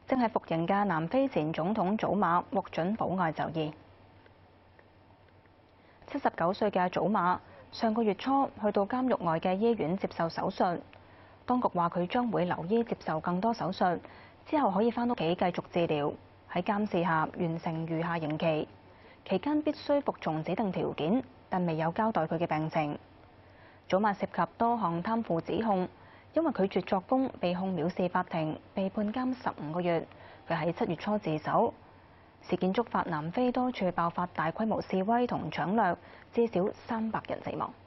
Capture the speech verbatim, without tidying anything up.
正係服刑嘅南非前總統祖馬獲准保外就醫。七十九歲嘅祖馬上個月初去到監獄外嘅醫院接受手術，當局話佢將會留醫接受更多手術，之後可以返屋企繼續治療，喺監視下完成餘下刑期。期間必須服從指定條件，但未有交代佢嘅病情。祖馬涉及多項貪腐指控，因為拒絕作供，被控藐視法庭，被判監十五個月。佢喺七月初自首。事件觸發南非多處爆發大規模示威同搶掠，至少三百人死亡。